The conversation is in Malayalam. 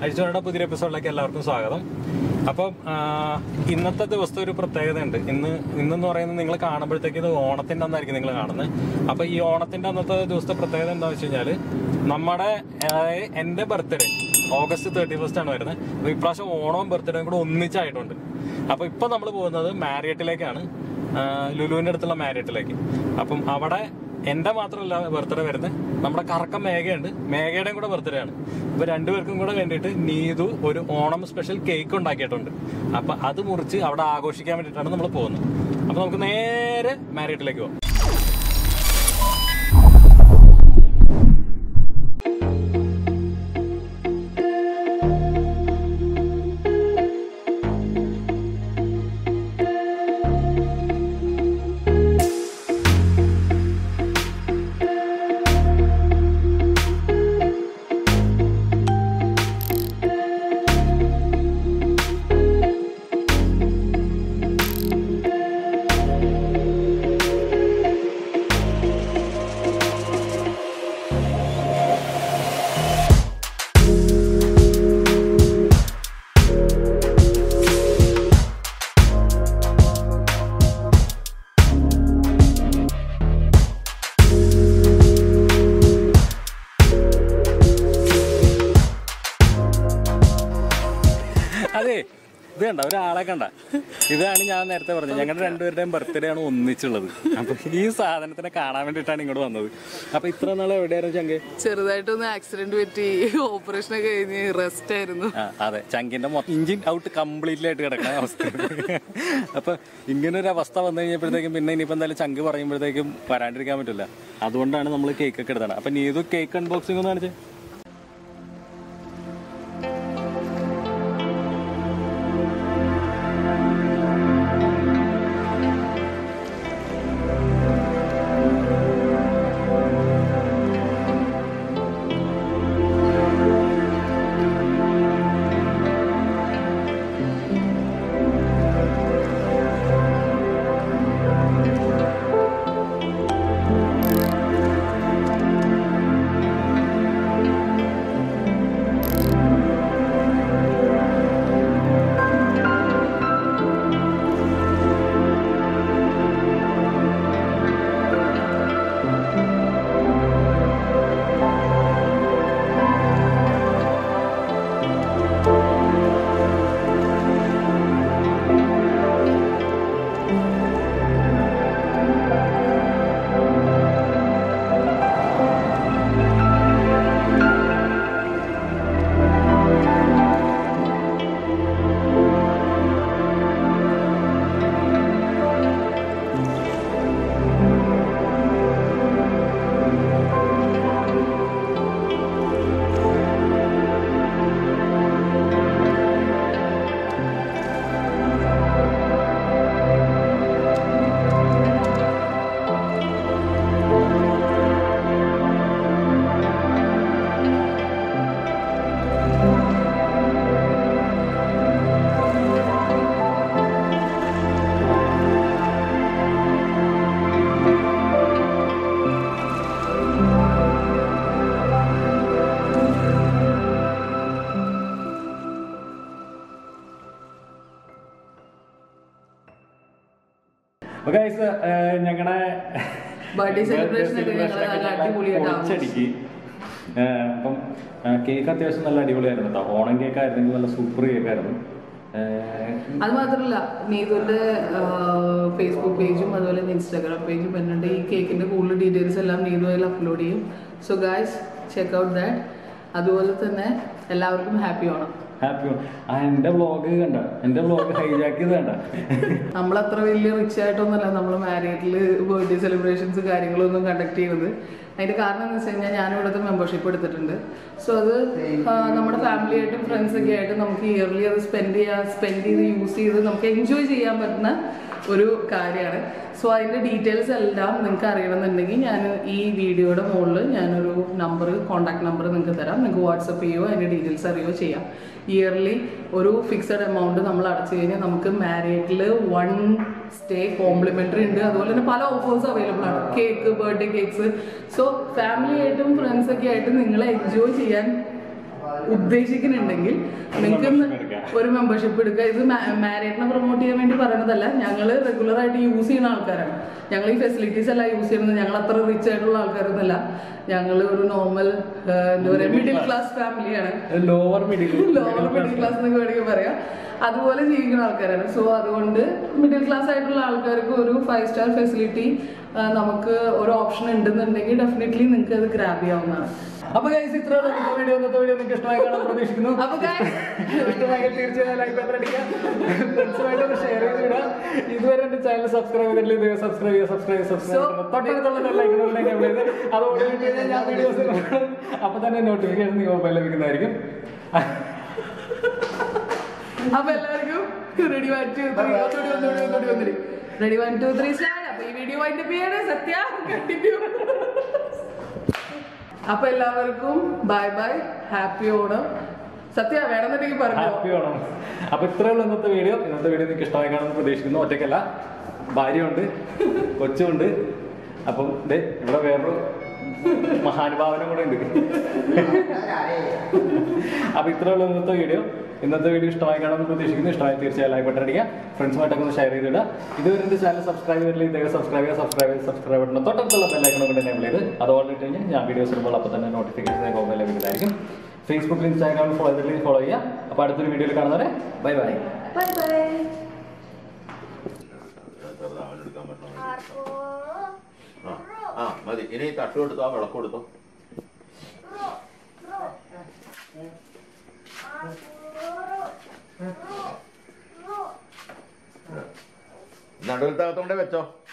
അഴിച്ചുകൊണ്ട പുതിയൊരു എപ്പിസോഡിലേക്ക് എല്ലാവർക്കും സ്വാഗതം. അപ്പം ഇന്നത്തെ ദിവസത്തെ ഒരു പ്രത്യേകത ഉണ്ട്. ഇന്നെന്ന് പറയുന്നത് നിങ്ങൾ കാണുമ്പോഴത്തേക്ക് ഇത് ഓണത്തിൻ്റെ അന്നായിരിക്കും നിങ്ങൾ കാണുന്നത്. അപ്പം ഈ ഓണത്തിൻ്റെ അന്നത്തെ ദിവസത്തെ പ്രത്യേകത എന്താണെന്ന് വെച്ച് കഴിഞ്ഞാൽ എൻ്റെ ബർത്ത്ഡേ August 31 ആണ് വരുന്നത്. അപ്പോൾ ഇപ്രാവശ്യം ഓണവും ബർത്ത്ഡേയും കൂടെ ഒന്നിച്ചായിട്ടുണ്ട്. അപ്പോൾ ഇപ്പം നമ്മൾ പോകുന്നത് മാരിയറ്റിലേക്കാണ്, ലുലുവിൻ്റെ അടുത്തുള്ള മാരിയറ്റിലേക്ക്. അപ്പം അവിടെ എൻ്റെ മാത്രമല്ല ബർത്ത്ഡേ വരുന്നത്, നമ്മുടെ കറക്കം മേഘയുണ്ട്, മേഘയുടെയും കൂടെ ബർത്ത്ഡേ ആണ്. അപ്പോൾ രണ്ടുപേർക്കും കൂടെ വേണ്ടിയിട്ട് നീതു ഒരു ഓണം സ്പെഷ്യൽ കേക്ക് ഉണ്ടാക്കിയിട്ടുണ്ട്. അപ്പം അത് മുറിച്ച് അവിടെ ആഘോഷിക്കാൻ വേണ്ടിയിട്ടാണ് നമ്മൾ പോകുന്നത്. അപ്പോൾ നമുക്ക് നേരെ മാരിയറ്റിലേക്ക് പോകാം. അതെ, ഇത് കണ്ട ഒരാളെ കണ്ട, ഇതാണ് ഞാൻ നേരത്തെ പറഞ്ഞത്, ഞങ്ങളുടെ രണ്ടുപേരുടെയും ബർത്ത്ഡേ ആണ് ഒന്നിച്ചുള്ളത്. അപ്പൊ ഈ സാധനത്തിനെ കാണാൻ വേണ്ടിയിട്ടാണ് ഇങ്ങോട്ട് വന്നത്. അപ്പൊ ഇത്ര നാൾ എവിടെയായിരുന്നു ചങ്ക്? ചെറുതായിട്ടൊന്ന് ആക്സിഡന്റ് പറ്റി, ഓപ്പറേഷൻ ഒക്കെ കഴിഞ്ഞ് റെസ്റ്റ് ആയിരുന്നു. അതെ, ചങ്കിന്റെ ഇഞ്ചിൻ ഔട്ട് കംപ്ലീറ്റ്ലി ആയിട്ട് കിടക്കുന്ന അവസ്ഥ. അപ്പൊ ഇങ്ങനെ ഒരു അവസ്ഥ വന്നു കഴിഞ്ഞപ്പോഴത്തേക്കും പിന്നെ ഇനിയിപ്പോ എന്തായാലും ചങ്ക് പറയുമ്പോഴത്തേക്കും വരാണ്ടിരിക്കാൻ പറ്റില്ല. അതുകൊണ്ടാണ് നമ്മൾ കേക്ക് ഒക്കെ എടുത്തത്. അപ്പൊ നീ ഇത് കേക്ക് അൺബോക്സിംഗ് ഒന്ന് കാണിച്ചേ. ഞങ്ങളുടെ ബർത്ത്ഡേ സെലിബ്രേഷൻ അടിപൊളിയായിട്ട്. അപ്പം കേക്ക് അത്യാവശ്യം നല്ല അടിപൊളിയായിരുന്നു കേട്ടോ. ഓണം കേക്ക് ആയിരുന്നെങ്കിൽ നല്ല സൂപ്പർ കേക്കായിരുന്നു. അത് മാത്രമല്ല, നീതുവിന്റെ ഫേസ്ബുക്ക് പേജും അതുപോലെ ഇൻസ്റ്റാഗ്രാം പേജും വരുന്നുണ്ട്. ഈ കേക്കിന്റെ കൂടുതൽ ഡീറ്റെയിൽസ് എല്ലാം നീതു അതിൽ അപ്ലോഡ് ചെയ്യും. So guys, check out that. അതുപോലെ തന്നെ എല്ലാവർക്കും ഹാപ്പി ഓണം. എന്റെ വ്ളോഗ് കണ്ട, എന്റെ വ്ളോഗ് ഹൈജാക്ക് ചെയ്ത് കണ്ട. നമ്മളത്ര വലിയ റിച്ച് ആയിട്ടൊന്നുമല്ല നമ്മൾ മാരിയറ്റിൽ ബർത്ത്ഡേ സെലിബ്രേഷൻസ് കാര്യങ്ങളൊന്നും കണ്ടക്ട് ചെയ്യുന്നത്. അതിന്റെ കാരണം എന്ന് വെച്ച് കഴിഞ്ഞാൽ ഞാൻ ഇവിടുത്തെ മെമ്പർഷിപ്പ് എടുത്തിട്ടുണ്ട്. സോ അത് നമ്മുടെ ഫാമിലി ആയിട്ടും ഫ്രണ്ട്സ് ഒക്കെ ആയിട്ട് നമുക്ക് ഇയർലി അത് സ്പെൻഡ് ചെയ്ത് യൂസ് ചെയ്ത് നമുക്ക് എൻജോയ് ചെയ്യാൻ പറ്റുന്ന ഒരു കാര്യമാണ്. സോ അതിൻ്റെ ഡീറ്റെയിൽസ് എല്ലാം നിങ്ങൾക്ക് അറിയണമെന്നുണ്ടെങ്കിൽ ഞാൻ ഈ വീഡിയോയുടെ മുകളിൽ ഞാനൊരു കോൺടാക്ട് നമ്പർ നിങ്ങൾക്ക് തരാം. നിങ്ങൾക്ക് വാട്സപ്പ് ചെയ്യുകയോ അതിൻ്റെ ഡീറ്റെയിൽസ് അറിയുകയോ ചെയ്യാം. ഇയർലി ഒരു ഫിക്സഡ് എമൗണ്ട് നമ്മൾ അടച്ചു കഴിഞ്ഞാൽ നമുക്ക് മാരിയറ്റിൽ 1 സ്റ്റേ കോംപ്ലിമെൻ്ററി ഉണ്ട്. അതുപോലെ തന്നെ പല ഓഫേഴ്സ് അവൈലബിൾ ആണ്. Cake, birthday cakes. So family ആയിട്ടും ഫ്രണ്ട്സൊക്കെ ആയിട്ട് നിങ്ങളെ എൻജോയ് ചെയ്യാൻ ഉദ്ദേശിക്കുന്നുണ്ടെങ്കിൽ നിങ്ങൾക്ക് ഒരു മെമ്പർഷിപ്പ് എടുക്കുക. ഇത് മാരിയറ്റിനെ പ്രൊമോട്ട് ചെയ്യാൻ വേണ്ടി പറയുന്നതല്ല, ഞങ്ങൾ റെഗുലർ ആയിട്ട് യൂസ് ചെയ്യുന്ന ആൾക്കാരാണ്. ഞങ്ങൾ ഈ ഫെസിലിറ്റീസ് എല്ലാം യൂസ് ചെയ്യുന്നത്. ഞങ്ങൾ അത്ര റിച്ച് ആയിട്ടുള്ള ആൾക്കാരൊന്നുമല്ല. ഞങ്ങൾ ഒരു നോർമൽ എന്താ പറയുക മിഡിൽ ക്ലാസ് ഫാമിലിയാണ്. ലോവർ മിഡിൽ ക്ലാസ് എന്നൊക്കെ വേണമെങ്കിൽ പറയാം. അതുപോലെ ജീവിക്കുന്ന ആൾക്കാരാണ്. സോ അതുകൊണ്ട് മിഡിൽ ക്ലാസ് ആയിട്ടുള്ള ആൾക്കാർക്ക് ഒരു 5 സ്റ്റാർ ഫെസിലിറ്റി നമുക്ക് ഒരു ഓപ്ഷൻ ഉണ്ടെന്നുണ്ടെങ്കിൽ ഡെഫിനറ്റ്ലി നിങ്ങൾക്ക് അത് ഗ്രാബ് ചെയ്യാവുന്നതാണ്. അപ്പൊ ഇത്ര വീഡിയോ നിങ്ങൾക്ക് ഇഷ്ടമായി കാണാൻ പ്രതീക്ഷിക്കുന്നു. ഇഷ്ടമായാൽ തീർച്ചയായും ലൈക്ക് ബട്ടൺ അടിക്കുക, ഫ്രണ്ട്സുമായിട്ട് ഷെയർ ചെയ്തിടുക. ഇതുവരെ എന്റെ ചാനൽ സബ്സ്ക്രൈബ് ചെയ്തിട്ടില്ല, സബ്സ്ക്രൈബ് തൊട്ടടുത്തുള്ള ലൈക്ക് അതോടെ ഞാൻ വീഡിയോസ് അപ്പൊ തന്നെ നോട്ടിഫിക്കേഷൻ മൊബൈൽ ലഭിക്കുന്നതായിരിക്കും. അപ്പൊ എല്ലാവർക്കും റെഡി 1 2 3 റെഡി 1 2 3 സ്റ്റാർട്ട്. അപ്പൊ ഈ വീഡിയോ വൈൻഡപ്പ് ചെയ്യണേ. സത്യ കണ്ടിന്യൂ. അപ്പൊ എല്ലാവർക്കും bye bye, happy Onam. Sathya വേണമെന്നുണ്ടെങ്കിൽ പറഞ്ഞു ഹാപ്പി ഓണം. അപ്പൊ ഇത്രയുള്ള ഇന്നത്തെ വീഡിയോ നിങ്ങൾക്ക് ഇഷ്ടമായി കാണുമെന്ന് പ്രതീക്ഷിക്കുന്നു. ഒറ്റയ്ക്കല്ല, ഭാര്യയുണ്ട്, കൊച്ചുണ്ട്. അപ്പം ഇവിടെ വേറൊരു മഹാനുഭാവനം കൂടെ ഉണ്ട്. അപ്പൊ ഇത്രയുള്ള ഇന്നത്തെ വീഡിയോ ഇഷ്ടമായി കാണുമെന്ന് പ്രതീക്ഷിക്കുന്നു. ഇഷ്ടമായി തീർച്ചയായും ലൈക്ക് ബട്ടൺ അടിക്കുക, ഫ്രണ്ട്സുമായിട്ടൊക്കെ ഒന്ന് ഷെയർ ചെയ്തിടുക. ഇതുവരെ എന്റെ ചാനൽ സബ്സ്ക്രൈബ് ചെയ്തിട്ടില്ല, ഇദ്ദേഹം സബ്സ്ക്രൈബ് ബട്ടൺ തൊട്ടടുത്തുള്ള ബെല്ലൈക്കൺ കൊണ്ട് എനേബിൾ ചെയ്ത് അതോടെ ഇട്ട് കഴിഞ്ഞാൽ ഞാൻ വീഡിയോസ് ഇടുമ്പോൾ അപ്പോൾ തന്നെ നോട്ടിഫിക്കേഷൻ മൊബൈൽ ലഭിക്കുന്നതായിരിക്കും. ഫേസ്ബുക്കിൽ ഇൻസ്റ്റാഗ്രാമിൽ ഫോളോ ചെയ്യുക. അപ്പോൾ അടുത്തൊരു വീഡിയോയിൽ കാണുന്നവരെ ബൈ ബൈ. മതി. ഇനി തട്ട് കൊടുത്തോ, വിളക്ക് കൊടുത്തോ. നടുവിലത്തകത്തോണ്ടേ വെച്ചോ.